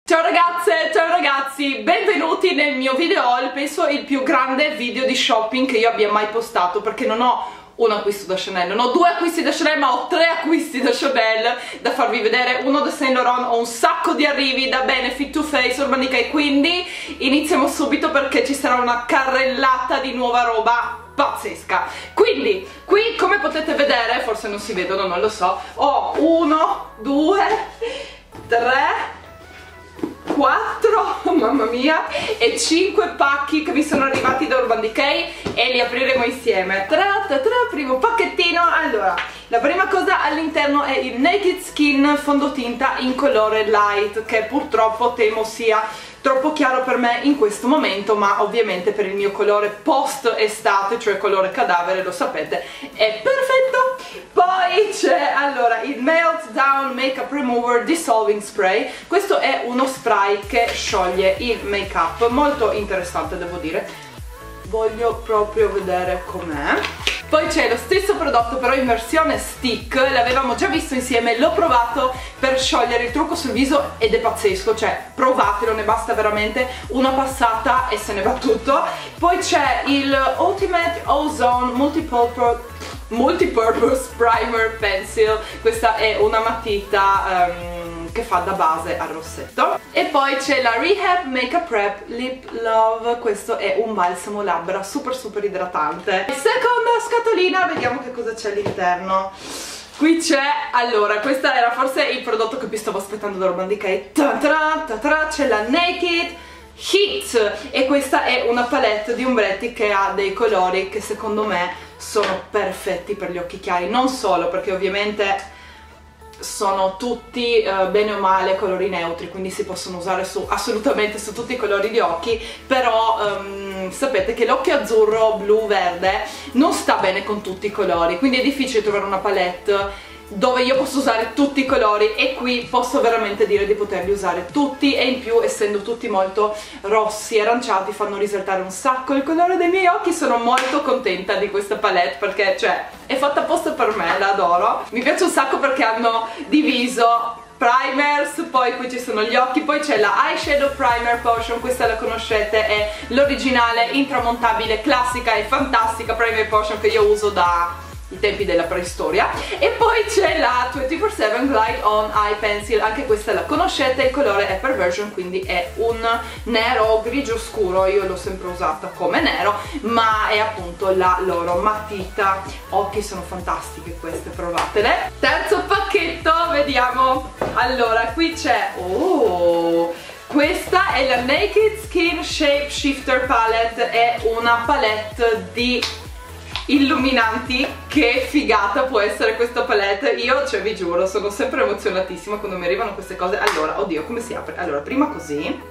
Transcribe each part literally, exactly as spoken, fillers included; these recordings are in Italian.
Ciao ragazze, ciao ragazzi, benvenuti nel mio video haul, penso il più grande video di shopping che io abbia mai postato, perché non ho un acquisto da Chanel, non ho due acquisti da Chanel, ma ho tre acquisti da Chanel da farvi vedere. Uno da Saint Laurent, ho un sacco di arrivi da Benefit, Too Faced, Urban Decay, quindi iniziamo subito perché ci sarà una carrellata di nuova roba pazzesca. Quindi qui, come potete vedere, forse non si vedono, non lo so, ho uno, due, tre, quattro, mamma mia, e cinque pacchi che mi sono arrivati da Urban Decay e li apriremo insieme. Tra, tra, tra, primo pacchettino. Allora, la prima cosa all'interno è il Naked Skin fondotinta in colore light, che purtroppo temo sia troppo chiaro per me in questo momento, ma ovviamente per il mio colore post estate, cioè colore cadavere, lo sapete, è perfetto. Poi c'è allora il Meltdown Makeup Remover Dissolving Spray. Questo è uno spray che scioglie il make up, molto interessante devo dire, voglio proprio vedere com'è. Poi c'è lo stesso prodotto però in versione stick, l'avevamo già visto insieme, l'ho provato per sciogliere il trucco sul viso ed è pazzesco, cioè provatelo, ne basta veramente una passata e se ne va tutto. Poi c'è il Ultimate Ozone Multipurpose Multipurpose Primer Pencil, questa è una matita um, che fa da base al rossetto. E poi c'è la Rehab Makeup Prep Lip Love, questo è un balsamo labbra super super idratante. Seconda scatolina, vediamo che cosa c'è all'interno. Qui c'è, allora, questo era forse il prodotto che vi stavo aspettando da Urban Decay, c'è la Naked Heat e questa è una palette di ombretti che ha dei colori che secondo me sono perfetti per gli occhi chiari, non solo perché ovviamente sono tutti uh, bene o male colori neutri, quindi si possono usare su assolutamente su tutti i colori di occhi, però um, sapete che l'occhio azzurro, blu, verde non sta bene con tutti i colori, quindi è difficile trovare una palette dove io posso usare tutti i colori e qui posso veramente dire di poterli usare tutti, e in più essendo tutti molto rossi e aranciati fanno risaltare un sacco il colore dei miei occhi. Sono molto contenta di questa palette perché cioè è fatta apposta per me, la adoro, mi piace un sacco perché hanno diviso primers, poi qui ci sono gli occhi, poi c'è la Eyeshadow Primer Potion, questa la conoscete, è l'originale intramontabile, classica e fantastica Primer Potion che io uso da i tempi della preistoria. E poi c'è la ventiquattro sette Glide On Eye Pencil, anche questa la conoscete, il colore è Perversion, quindi è un nero grigio scuro, io l'ho sempre usata come nero, ma è appunto la loro matita. Occhi sono fantastiche queste, provatele. Terzo pacchetto, vediamo. Allora, qui c'è, oh, questa è la Naked Skin Shape Shifter Palette, è una palette di illuminanti. Che figata può essere questa palette, io cioè vi giuro sono sempre emozionatissima quando mi arrivano queste cose. Allora, oddio, come si apre? Allora, prima così,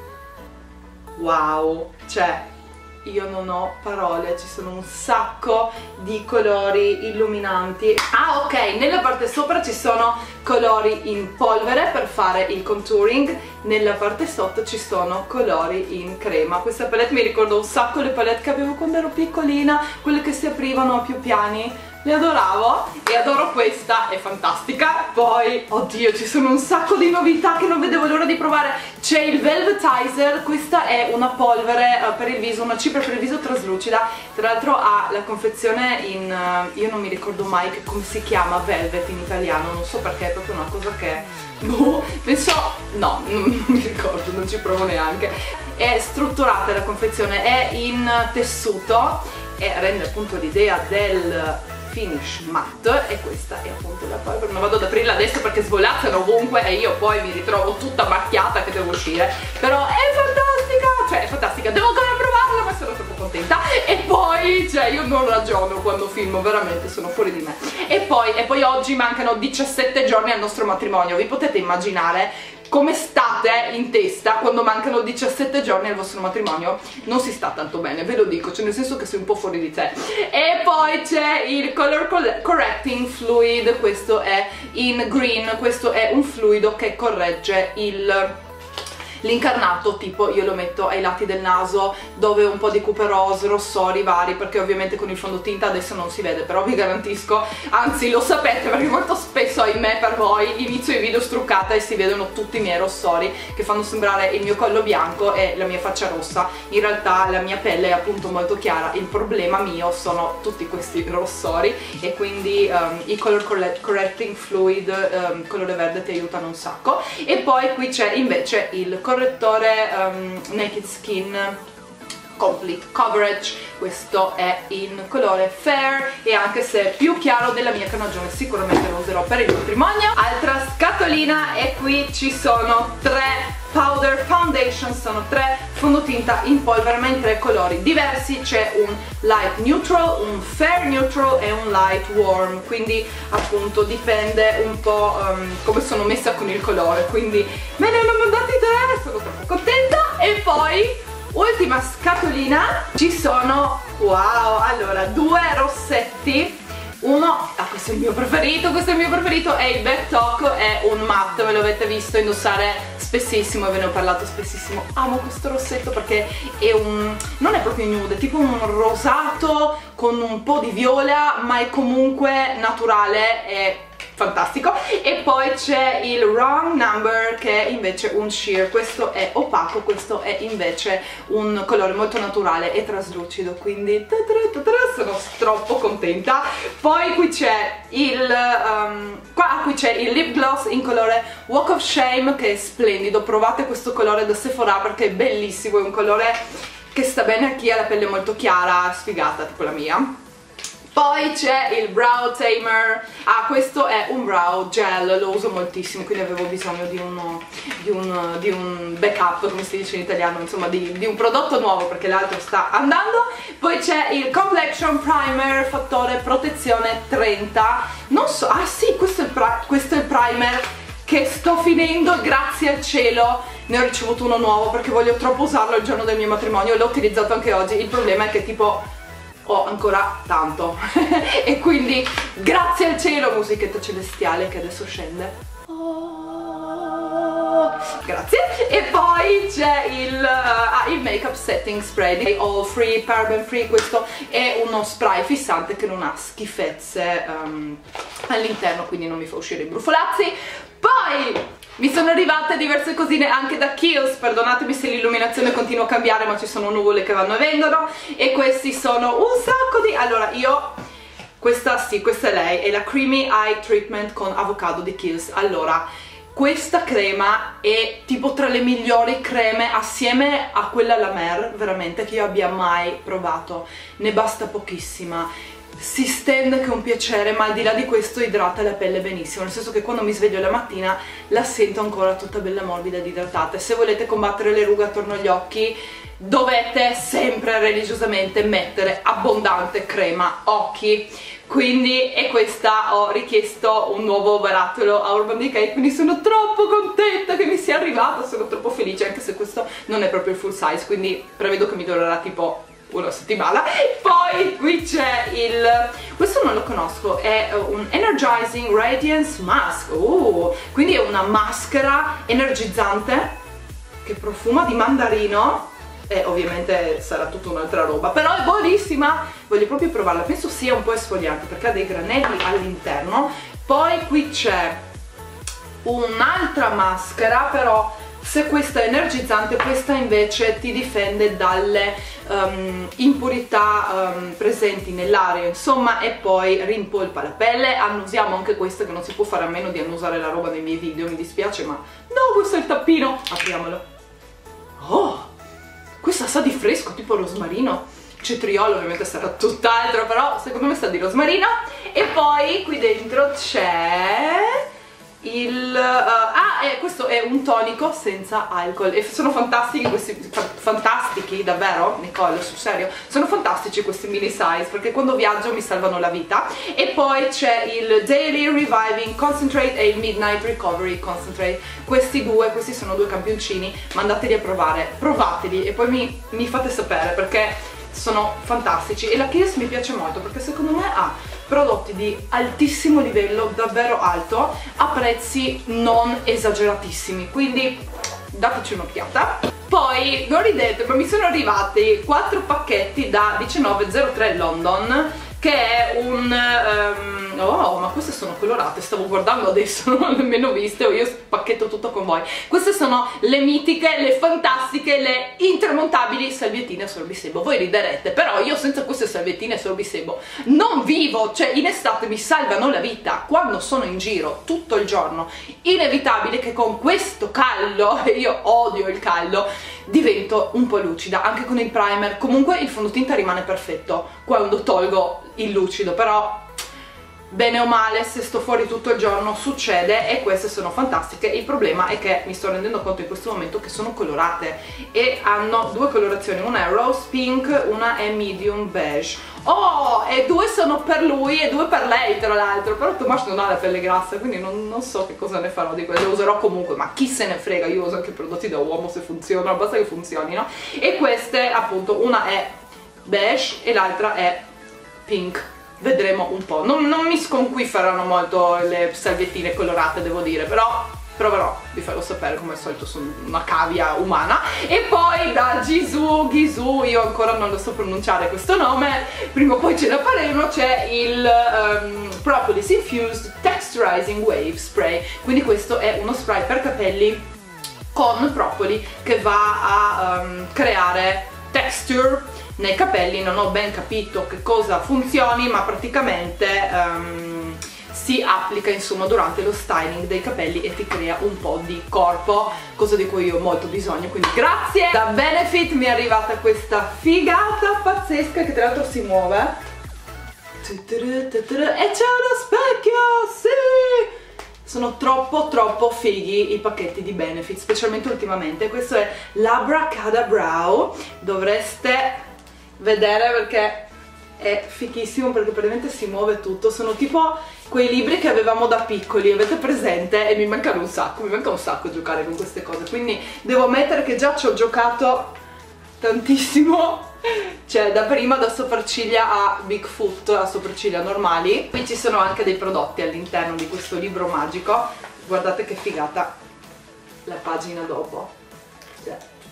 wow, cioè io non ho parole, ci sono un sacco di colori illuminanti. Ah ok, nella parte sopra ci sono colori in polvere per fare il contouring, nella parte sotto ci sono colori in crema. Questa palette mi ricorda un sacco le palette che avevo quando ero piccolina, quelle che si aprivano a più piani, le adoravo e adoro questa, è fantastica. Poi, oddio, ci sono un sacco di novità che non vedevo l'ora di provare. C'è il Velvetizer, questa è una polvere uh, per il viso, una cipria per il viso traslucida, tra l'altro ha la confezione in, uh, io non mi ricordo mai che, come si chiama velvet in italiano, non so perché, è proprio una cosa che, boh, penso, no, non mi ricordo, non ci provo neanche. È strutturata la confezione, è in tessuto e rende appunto l'idea del finish matte, e questa è appunto la polvere. Non vado ad aprirla adesso perché svolazzano ovunque e io poi mi ritrovo tutta macchiata che devo uscire, però è fantastica, cioè è fantastica, devo ancora provarla ma sono troppo contenta. E poi, cioè io non ragiono quando filmo, veramente sono fuori di me. E poi, e poi oggi mancano diciassette giorni al nostro matrimonio, vi potete immaginare come state in testa quando mancano diciassette giorni al vostro matrimonio? Non si sta tanto bene, ve lo dico, cioè nel senso che sei un po' fuori di te. E poi c'è il Color Correcting Fluid, questo è in green, questo è un fluido che corregge il L'incarnato tipo io lo metto ai lati del naso, dove ho un po' di cuperose, rossori vari, perché ovviamente con il fondotinta adesso non si vede, però vi garantisco, anzi lo sapete perché molto spesso, ahimè per voi, inizio i video struccata e si vedono tutti i miei rossori che fanno sembrare il mio collo bianco e la mia faccia rossa. In realtà la mia pelle è appunto molto chiara, il problema mio sono tutti questi rossori e quindi um, i color correcting fluid um, colore verde ti aiutano un sacco. E poi qui c'è invece il correttore um, Naked Skin Complete Coverage, questo è in colore fair e anche se è più chiaro della mia carnagione sicuramente lo userò per il matrimonio. Altra scatolina e qui ci sono tre powder foundation, sono tre fondotinta in polvere ma in tre colori diversi, c'è un light neutral, un fair neutral e un light warm, quindi appunto dipende un po' um, come sono messa con il colore, quindi me ne hanno mandati tre, sono troppo contenta. E poi ultima scatolina, ci sono, wow, allora due rossetti, uno, ah questo è il mio preferito, questo è il mio preferito, è il Back Talk, è un matte, me lo avete visto indossare spessissimo e ve ne ho parlato spessissimo. Amo questo rossetto perché è un, non è proprio nude, è tipo un rosato con un po' di viola ma è comunque naturale, è fantastico. E poi c'è il Wrong Number che è invece un sheer, questo è opaco, questo è invece un colore molto naturale e traslucido, quindi sono troppo contenta. Poi qui c'è il um, qua qui c'è il lip gloss in colore Walk of Shame che è splendido, provate questo colore da Sephora perché è bellissimo, è un colore che sta bene a chi ha la pelle molto chiara, sfigata tipo la mia. Poi c'è il Brow Tamer, ah questo è un brow gel, lo uso moltissimo, quindi avevo bisogno di, uno, di, un, di un backup, come si dice in italiano, insomma di, di un prodotto nuovo perché l'altro sta andando. Poi c'è il Complexion Primer, fattore protezione trenta, non so, ah sì, questo è il, questo è il primer che sto finendo, grazie al cielo ne ho ricevuto uno nuovo perché voglio troppo usarlo il giorno del mio matrimonio, l'ho utilizzato anche oggi, il problema è che tipo ho ancora tanto e quindi grazie al cielo, musichetta celestiale che adesso scende, oh, grazie. E poi c'è il, uh, ah, il Makeup Setting Spray all free, paraben free, questo è uno spray fissante che non ha schifezze um, all'interno, quindi non mi fa uscire i brufolazzi. Poi mi sono arrivate diverse cosine anche da Kiehl's, perdonatemi se l'illuminazione continua a cambiare ma ci sono nuvole che vanno e vengono, e questi sono un sacco di... Allora io, questa sì, questa è lei, è la Creamy Eye Treatment con avocado di Kiehl's. Allora, questa crema è tipo tra le migliori creme assieme a quella La Mer, veramente, che io abbia mai provato, ne basta pochissima. Si stende che è un piacere, ma al di là di questo idrata la pelle benissimo, nel senso che quando mi sveglio la mattina la sento ancora tutta bella morbida ed idratata. Se volete combattere le rughe attorno agli occhi dovete sempre religiosamente mettere abbondante crema occhi, quindi e questa ho richiesto un nuovo barattolo a Urban Decay, quindi sono troppo contenta che mi sia arrivato, sono troppo felice, anche se questo non è proprio il full size, quindi prevedo che mi durerà tipo una settimana. Poi qui c'è il, questo non lo conosco, è un Energizing Radiance Mask, uh, quindi è una maschera energizzante che profuma di mandarino e ovviamente sarà tutta un'altra roba, però è buonissima, voglio proprio provarla, penso sia un po' esfoliante perché ha dei granelli all'interno. Poi qui c'è un'altra maschera, però se questa è energizzante, questa invece ti difende dalle um, impurità um, presenti nell'aria, insomma, e poi rimpolpa la pelle. Annusiamo anche questa, che non si può fare a meno di annusare la roba nei miei video, mi dispiace, ma no, questo è il tappino, apriamolo. Oh, questa sa di fresco, tipo rosmarino, cetriolo ovviamente sarà tutt'altro, però secondo me sa di rosmarino. E poi qui dentro c'è il... Uh, ah, eh, questo è un tonico senza alcol e sono fantastici questi, fa fantastici davvero, Nicole, sul serio, sono fantastici questi mini size perché quando viaggio mi salvano la vita. E poi c'è il Daily Reviving Concentrate e il Midnight Recovery Concentrate, questi due, questi sono due campioncini, mandateli a provare, provateli e poi mi, mi fate sapere perché sono fantastici. E la Kiehl's mi piace molto perché secondo me ha prodotti di altissimo livello, davvero alto, a prezzi non esageratissimi, quindi dateci un'occhiata. Poi non ridete, ma mi sono arrivati quattro pacchetti da diciannove zero tre London, che è un um, oh, ma queste sono colorate, stavo guardando adesso, non ho nemmeno viste, io spacchetto tutto con voi. Queste sono le mitiche, le fantastiche, le intramontabili salviettine a sorbisebo. Voi riderete, però io senza queste salviettine a sorbisebo non vivo, cioè in estate mi salvano la vita quando sono in giro tutto il giorno. Inevitabile che con questo caldo, e io odio il caldo, divento un po' lucida, anche con il primer. Comunque il fondotinta rimane perfetto quando tolgo il lucido, però bene o male se sto fuori tutto il giorno succede, e queste sono fantastiche. Il problema è che mi sto rendendo conto in questo momento che sono colorate e hanno due colorazioni, una è rose pink, una è medium beige. Oh, e due sono per lui e due per lei tra l'altro, però Tomas non ha la pelle grassa, quindi non, non so che cosa ne farò di quello, le userò comunque, ma chi se ne frega, io uso anche prodotti da uomo se funzionano, basta che funzionino. E queste appunto, una è beige e l'altra è pink. Vedremo un po', non, non mi sconquiferano molto le salviettine colorate, devo dire, però proverò, vi farò sapere, come al solito sono una cavia umana. E poi da Gisù, Gisù, io ancora non lo so pronunciare questo nome, prima o poi ce la faremo, c'è il um, Propolis Infused Texturizing Wave Spray, quindi questo è uno spray per capelli con propoli che va a um, creare texture nei capelli. Non ho ben capito che cosa funzioni, ma praticamente um, si applica insomma durante lo styling dei capelli e ti crea un po' di corpo, cosa di cui io ho molto bisogno, quindi grazie. Da Benefit mi è arrivata questa figata pazzesca che tra l'altro si muove e c'è uno specchio, sì! Sono troppo troppo fighi i pacchetti di Benefit, specialmente ultimamente. Questo è l'Abracadabrow, dovreste vedere perché è fichissimo, perché praticamente si muove tutto. Sono tipo quei libri che avevamo da piccoli, avete presente? E mi mancano un sacco, mi manca un sacco giocare con queste cose, quindi devo ammettere che già ci ho giocato tantissimo, cioè da prima da sopracciglia a Bigfoot a sopracciglia normali. Qui ci sono anche dei prodotti all'interno di questo libro magico, guardate che figata la pagina dopo, cioè,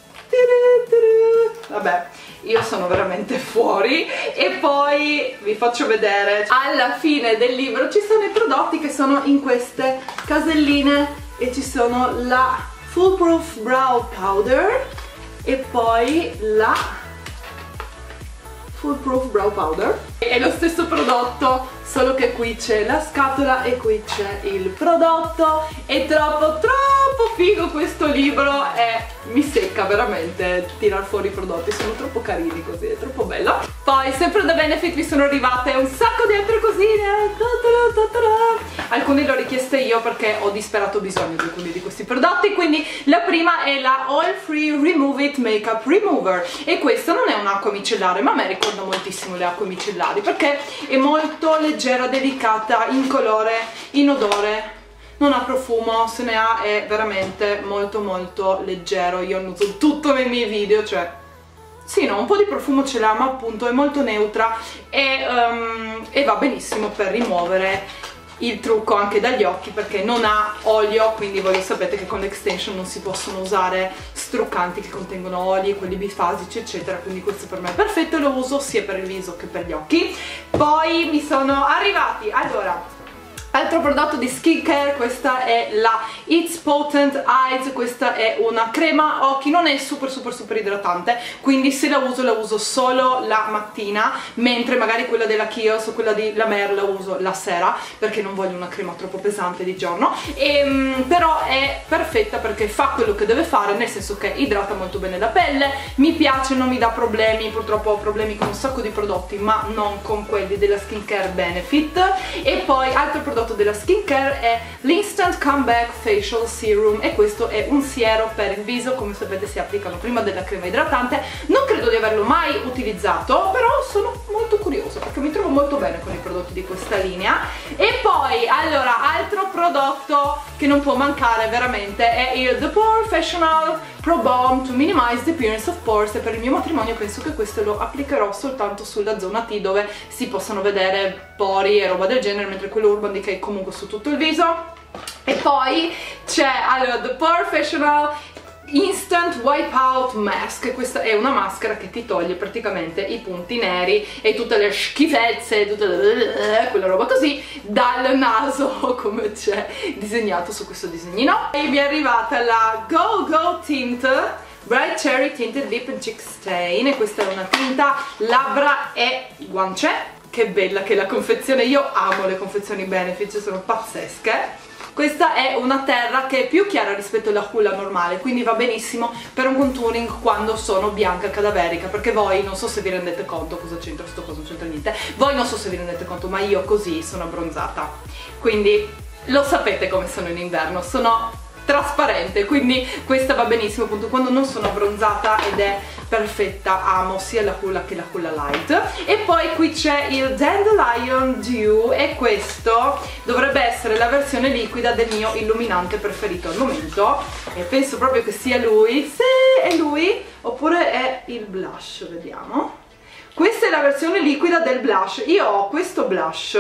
vabbè, io sono veramente fuori. E poi vi faccio vedere alla fine del libro ci sono i prodotti che sono in queste caselline, e ci sono la Foolproof Brow Powder e poi la Foolproof Brow Powder. È lo stesso prodotto, solo che qui c'è la scatola e qui c'è il prodotto. È troppo troppo figo questo libro e mi secca veramente tirar fuori i prodotti, sono troppo carini così, è troppo bello. Poi sempre da Benefit vi sono arrivate un sacco di altre cosine, alcune le ho richieste io perché ho disperato bisogno di alcuni di questi prodotti. Quindi la prima è la Oil Free Remove It Makeup Remover, e questa non è un'acqua micellare, ma a me ricorda moltissimo le acque micellari perché è molto leggera, delicata, incolore, inodore, non ha profumo, se ne ha, è veramente molto molto leggero. Io uso tutto nei miei video, cioè sì, no, un po' di profumo ce l'ha, ma appunto è molto neutra e, um, e va benissimo per rimuovere il trucco anche dagli occhi, perché non ha olio, quindi voi sapete che con l'extension non si possono usare struccanti che contengono oli, quelli bifasici eccetera, quindi questo per me è perfetto, lo uso sia per il viso che per gli occhi. Poi mi sono arrivati, allora, altro prodotto di skincare, questa è la It's Potent Eyes, questa è una crema occhi, non è super super super idratante, quindi se la uso la uso solo la mattina, mentre magari quella della Kiehl's o quella di La Mer la uso la sera, perché non voglio una crema troppo pesante di giorno. E, però è perfetta perché fa quello che deve fare, nel senso che idrata molto bene la pelle, mi piace, non mi dà problemi. Purtroppo ho problemi con un sacco di prodotti, ma non con quelli della skincare Benefit. E poi altro prodotto della skincare è l'Instant Comeback Facial Serum, e questo è un siero per il viso, come sapete si applicano prima della crema idratante. Non credo di averlo mai utilizzato, però sono molto curiosa perché mi trovo molto bene con i prodotti di questa linea. E poi allora, altro prodotto che non può mancare veramente è il The Professional Pro Balm to Minimize the Appearance of Pores, e per il mio matrimonio penso che questo lo applicherò soltanto sulla zona T, dove si possono vedere pori e roba del genere, mentre quello Urban Decay comunque su tutto il viso. E poi c'è allora The Professional Instant Wipeout Mask. Questa è una maschera che ti toglie praticamente i punti neri e tutte le schifezze, tutta quella roba così dal naso, come c'è disegnato su questo disegnino. E mi è arrivata la Go Go Tint Bright Cherry Tinted Lip and Cheek Stain, e questa è una tinta labbra e guance. Che bella che è la confezione, io amo le confezioni Benefit, sono pazzesche. Questa è una terra che è più chiara rispetto alla Hoola normale, quindi va benissimo per un contouring quando sono bianca cadaverica, perché voi non so se vi rendete conto, cosa c'entra sto coso, non c'entra niente, voi non so se vi rendete conto, ma io così sono abbronzata, quindi lo sapete come sono in inverno, sono trasparente, quindi questa va benissimo appunto quando non sono abbronzata ed è perfetta. Amo sia la Hoola che la Hoola Light. E poi qui c'è il Dandelion Dew, e questo dovrebbe essere la versione liquida del mio illuminante preferito al momento, e penso proprio che sia lui. Sì, è lui, oppure è il blush, vediamo. Questa è la versione liquida del blush. Io ho questo blush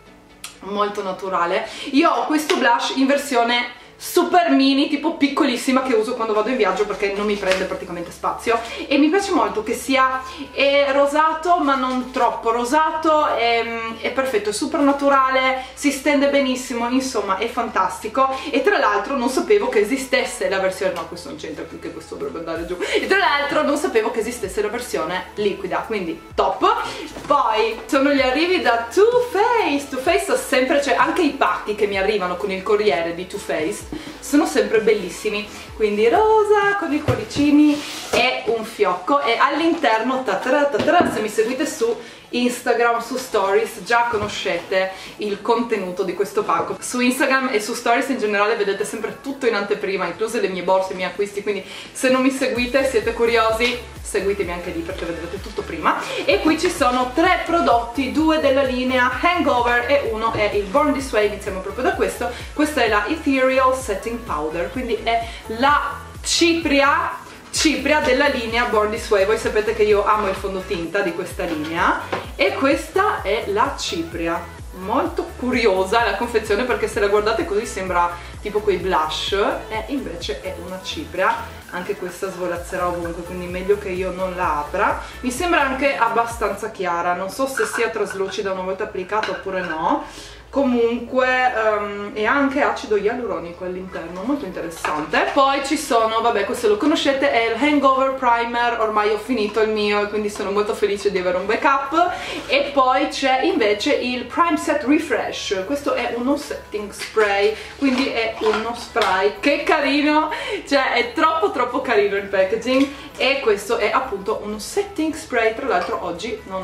molto naturale, io ho questo blush in versione super mini, tipo piccolissima, che uso quando vado in viaggio perché non mi prende praticamente spazio, e mi piace molto che sia è rosato ma non troppo rosato, è, è perfetto, è super naturale, si stende benissimo, insomma è fantastico. E tra l'altro non sapevo che esistesse la versione, no questo non c'entra più, che questo dovrebbe andare giù, e tra l'altro non sapevo che esistesse la versione liquida, quindi top. Poi sono gli arrivi da Too Faced. Too Faced sempre, cioè anche i pacchi che mi arrivano con il corriere di Too Faced sono sempre bellissimi, quindi rosa con i cuoricini e un fiocco, e all'interno, se mi seguite su Instagram, su Stories, già conoscete il contenuto di questo pacco. Su Instagram e su Stories in generale vedete sempre tutto in anteprima, incluse le mie borse, i miei acquisti, quindi se non mi seguite, siete curiosi, seguitemi anche lì perché vedrete tutto prima. E qui ci sono tre prodotti, due della linea Hangover e uno è il Born This Way. Iniziamo proprio da questo. Questa è la Ethereal Setting Powder, quindi è la cipria cipria della linea Born This Way. Voi sapete che io amo il fondotinta di questa linea, e questa è la cipria. Molto curiosa la confezione, perché se la guardate così sembra tipo quei blush, e invece è una cipria. Anche questa svolazzerà ovunque, quindi meglio che io non la apra. Mi sembra anche abbastanza chiara, non so se sia traslucida una volta applicata oppure no. Comunque um, è anche acido ialuronico all'interno, molto interessante. Poi ci sono, vabbè questo lo conoscete, è il Hangover Primer, ormai ho finito il mio e quindi sono molto felice di avere un backup. E poi c'è invece il Prime Set Refresh, questo è uno setting spray, quindi è uno spray, che carino, cioè è troppo troppo carino il packaging. E questo è appunto uno setting spray, tra l'altro oggi non,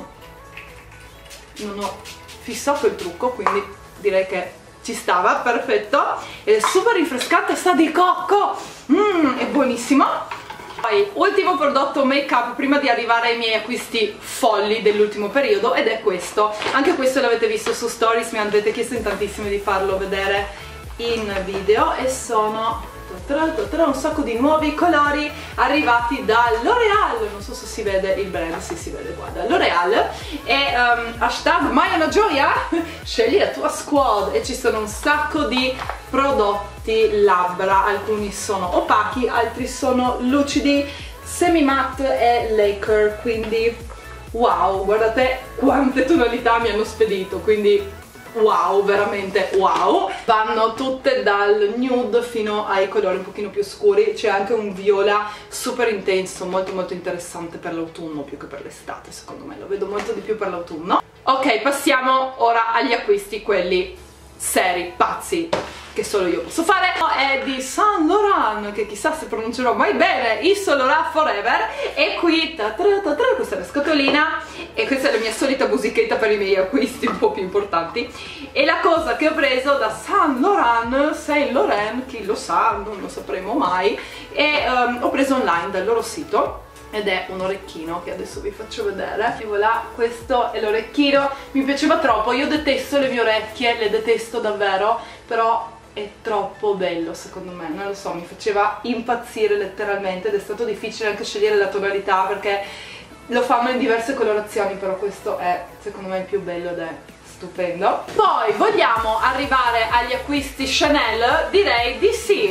non ho fissato il trucco, quindi direi che ci stava, perfetto. È super rinfrescante, sa di cocco, mm, è buonissimo. Poi ultimo prodotto make up prima di arrivare ai miei acquisti folli dell'ultimo periodo, ed è questo. Anche questo l'avete visto su Stories, mi avete chiesto in tantissimi di farlo vedere in video, e sono tra, tra un sacco di nuovi colori arrivati da L'Oreal. Non so se si vede il brand, sì, si vede qua, da L'Oreal. E um, hashtag mai una gioia, scegli la tua squad, e ci sono un sacco di prodotti labbra, alcuni sono opachi, altri sono lucidi, semi matte e lacquer, quindi wow, guardate quante tonalità mi hanno spedito, quindi wow, veramente wow. Vanno tutte dal nude fino ai colori un pochino più scuri, c'è anche un viola super intenso, molto molto interessante per l'autunno più che per l'estate, secondo me lo vedo molto di più per l'autunno. Ok, passiamo ora agli acquisti, quelli seri, pazzi, che solo io posso fare. È di Saint Laurent, che chissà se pronuncerò mai bene, il Saint Laurent Forever. E qui, ta ta ta ta, questa è la scatolina, e questa è la mia solita musichetta per i miei acquisti un po' più importanti. E la cosa che ho preso da Saint Laurent, Saint Laurent, chi lo sa, non lo sapremo mai, e um, ho preso online dal loro sito, ed è un orecchino che adesso vi faccio vedere. E voilà, questo è l'orecchino, mi piaceva troppo, io detesto le mie orecchie, le detesto davvero, però è troppo bello secondo me, non lo so, mi faceva impazzire letteralmente, ed è stato difficile anche scegliere la tonalità perché lo fanno in diverse colorazioni, però questo è secondo me il più bello ed è stupendo. Poi vogliamo arrivare agli acquisti Chanel? Direi di sì.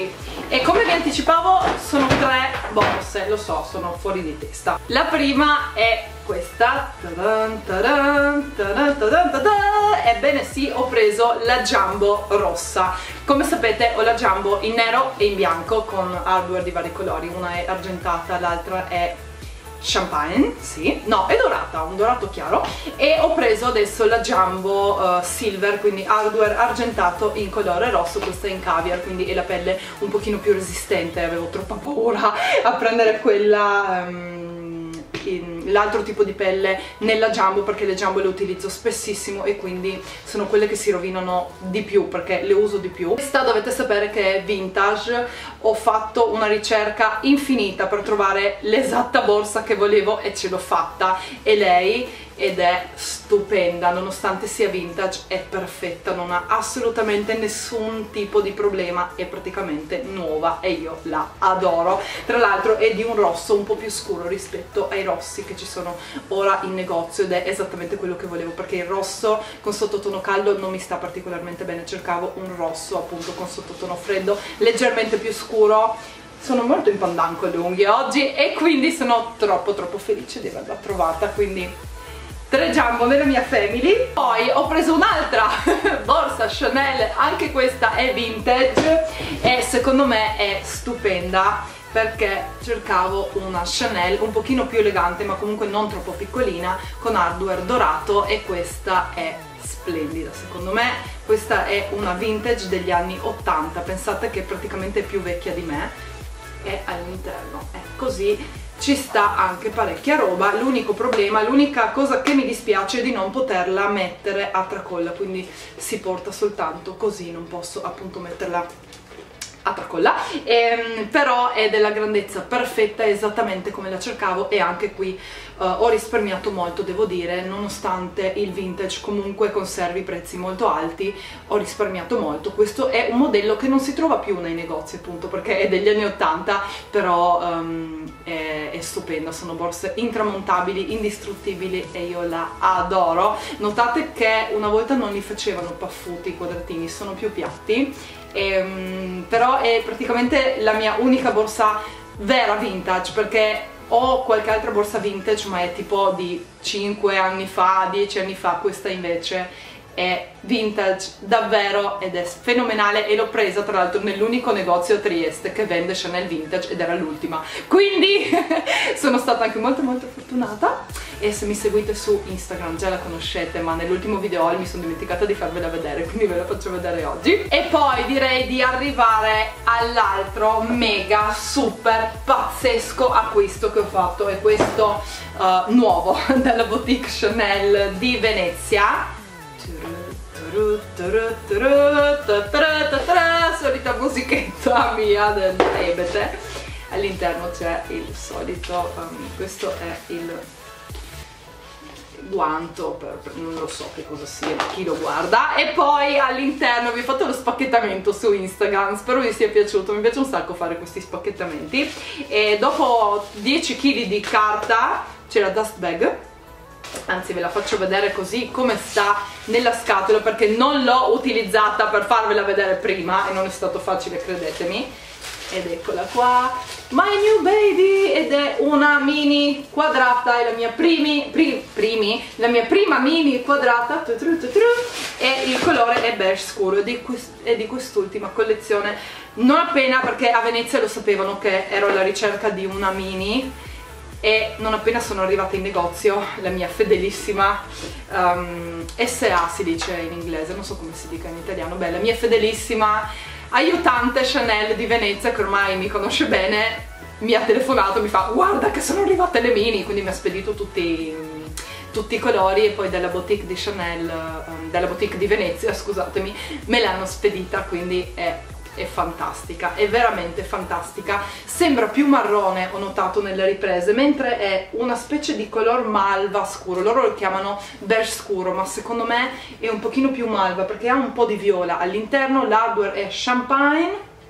E come vi anticipavo sono tre borse, lo so, sono fuori di testa. La prima è questa, tadan, tadan, tadan, tadan, tadan. Ebbene sì, ho preso la Jumbo rossa. Come sapete ho la Jumbo in nero e in bianco con hardware di vari colori, una è argentata, l'altra è champagne, sì, no, è dorata, un dorato chiaro, e ho preso adesso la Jumbo uh, silver, quindi hardware argentato in colore rosso. Questa è in caviar, quindi è la pelle un pochino più resistente, avevo troppa paura a prendere quella um, l'altro tipo di pelle nella Jumbo, perché le Jumbo le utilizzo spessissimo e quindi sono quelle che si rovinano di più perché le uso di più. Questa dovete sapere che è vintage, ho fatto una ricerca infinita per trovare l'esatta borsa che volevo e ce l'ho fatta, è lei ed è stupenda, nonostante sia vintage è perfetta, non ha assolutamente nessun tipo di problema, è praticamente nuova e io la adoro. Tra l'altro è di un rosso un po' più scuro rispetto ai rossi che ci sono ora in negozio ed è esattamente quello che volevo, perché il rosso con sottotono caldo non mi sta particolarmente bene, cercavo un rosso appunto con sottotono freddo leggermente più scuro. Sono molto in pandan con le unghie oggi e quindi sono troppo troppo felice di averla trovata, quindi tre Jumbo nella mia family. Poi ho preso un'altra borsa Chanel, anche questa è vintage e secondo me è stupenda perché cercavo una Chanel un pochino più elegante ma comunque non troppo piccolina con hardware dorato e questa è splendida secondo me. Questa è una vintage degli anni ottanta, pensate che è praticamente più vecchia di me, e all'interno è così. Ci sta anche parecchia roba, l'unico problema, l'unica cosa che mi dispiace è di non poterla mettere a tracolla, quindi si porta soltanto così, non posso appunto metterla a tracolla, ehm, però è della grandezza perfetta, esattamente come la cercavo, e anche qui uh, ho risparmiato molto, devo dire, nonostante il vintage comunque conservi prezzi molto alti, ho risparmiato molto. Questo è un modello che non si trova più nei negozi appunto perché è degli anni ottanta, però um, è, è stupenda, sono borse intramontabili, indistruttibili e io la adoro. Notate che una volta non li facevano paffuti i quadratini, sono più piatti. Ehm, però è praticamente la mia unica borsa vera vintage, perché ho qualche altra borsa vintage ma è tipo di cinque anni fa, dieci anni fa. Questa invece è vintage davvero ed è fenomenale e l'ho presa tra l'altro nell'unico negozio a Trieste che vende Chanel vintage ed era l'ultima, quindi sono stata anche molto molto fortunata. E se mi seguite su Instagram già la conoscete, ma nell'ultimo video haul mi sono dimenticata di farvela vedere, quindi ve la faccio vedere oggi. E poi direi di arrivare all'altro mega super pazzesco acquisto che ho fatto, è questo uh, nuovo dalla boutique Chanel di Venezia. Solita musichetta mia del ebete. All'interno c'è il solito um, questo è il guanto per, per, non lo so che cosa sia, chi lo guarda. E poi all'interno vi ho fatto lo spacchettamento su Instagram, spero vi sia piaciuto, mi piace un sacco fare questi spacchettamenti. E dopo dieci chili di carta c'è la dust bag, anzi ve la faccio vedere così come sta nella scatola perché non l'ho utilizzata per farvela vedere prima e non è stato facile, credetemi. Ed eccola qua, my new baby, ed è una mini quadrata, è la mia primi, pri, primi, la mia prima mini quadrata, tu, tu, tu, tu, e il colore è beige scuro, è di, quest, è di quest'ultima collezione. Non appena, perché a Venezia lo sapevano che ero alla ricerca di una mini, e non appena sono arrivata in negozio la mia fedelissima um, S A si dice in inglese, non so come si dica in italiano, beh, la mia fedelissima aiutante Chanel di Venezia, che ormai mi conosce bene, mi ha telefonato, mi fa guarda che sono arrivate le mini, quindi mi ha spedito tutti, tutti i colori, e poi dalla boutique di Chanel, um, dalla boutique di Venezia, scusatemi, me l'hanno spedita, quindi è è fantastica, è veramente fantastica. Sembra più marrone, ho notato nelle riprese, mentre è una specie di color malva scuro, loro lo chiamano beige scuro, ma secondo me è un pochino più malva perché ha un po' di viola all'interno. L'hardware è champagne,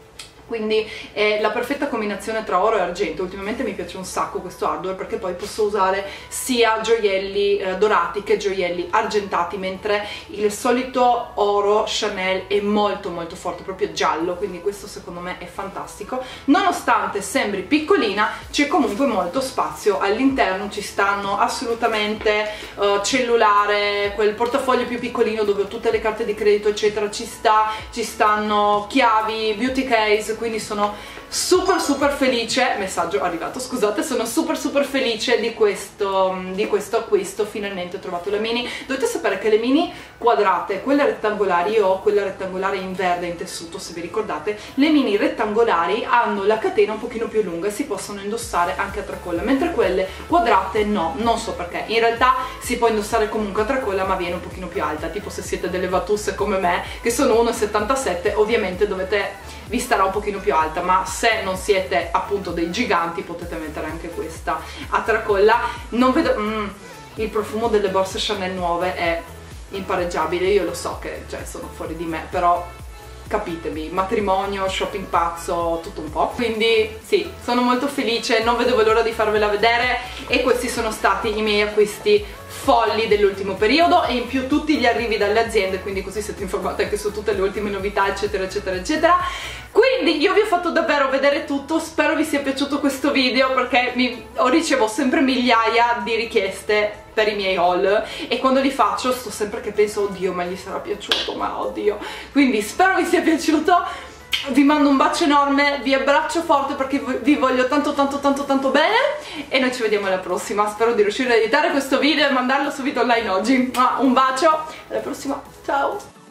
quindi è la perfetta combinazione tra oro e argento. Ultimamente mi piace un sacco questo hardware perché poi posso usare sia gioielli eh, dorati che gioielli argentati, mentre il solito oro Chanel è molto molto forte, proprio giallo, quindi questo secondo me è fantastico. Nonostante sembri piccolina, c'è comunque molto spazio all'interno, ci stanno assolutamente uh, cellulare, quel portafoglio più piccolino dove ho tutte le carte di credito eccetera, ci sta, ci stanno chiavi, beauty case, quindi sono super super felice. Messaggio arrivato, scusate, sono super super felice di questo, di questo acquisto. Finalmente ho trovato la mini. Dovete sapere che le mini quadrate, quelle rettangolari, io ho quella rettangolare in verde in tessuto, se vi ricordate, le mini rettangolari hanno la catena un pochino più lunga e si possono indossare anche a tracolla, mentre quelle quadrate no, non so perché. In realtà si può indossare comunque a tracolla, ma viene un pochino più alta, tipo se siete delle vatusse come me che sono uno e settantasette, ovviamente dovete, vi starà un pochino più alta, ma se non siete appunto dei giganti potete mettere anche questa a tracolla. Non vedo mm, il profumo delle borse Chanel nuove è impareggiabile, io lo so che cioè, sono fuori di me, però capitemi, matrimonio, shopping pazzo, tutto un po'. Quindi sì, sono molto felice, non vedevo l'ora di farvela vedere, e questi sono stati i miei acquisti folli dell'ultimo periodo, e in più tutti gli arrivi dalle aziende, quindi così siete informati anche su tutte le ultime novità eccetera eccetera eccetera. Quindi io vi ho fatto davvero vedere tutto, spero vi sia piaciuto questo video perché mi, ho ricevo sempre migliaia di richieste per i miei haul, e quando li faccio sto sempre che penso oddio ma gli sarà piaciuto, ma oddio. Quindi spero vi sia piaciuto, vi mando un bacio enorme, vi abbraccio forte perché vi voglio tanto tanto tanto tanto bene, e noi ci vediamo alla prossima. Spero di riuscire a editare questo video e mandarlo subito online oggi. Un bacio, alla prossima, ciao!